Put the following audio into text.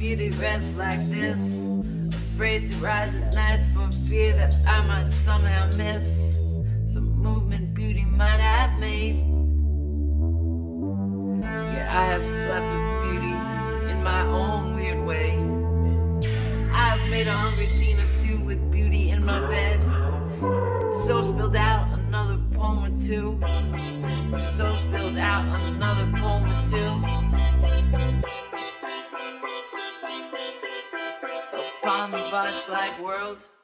beauty rests like this, afraid to rise at night for fear that I might somehow miss some movement beauty might have made. Yet I have slept with beauty in my own weird way. I have made a hungry scene or two with beauty in my bed, so spilled out another poem or two, so spilled out another poem or two. Upon the Bosch-like world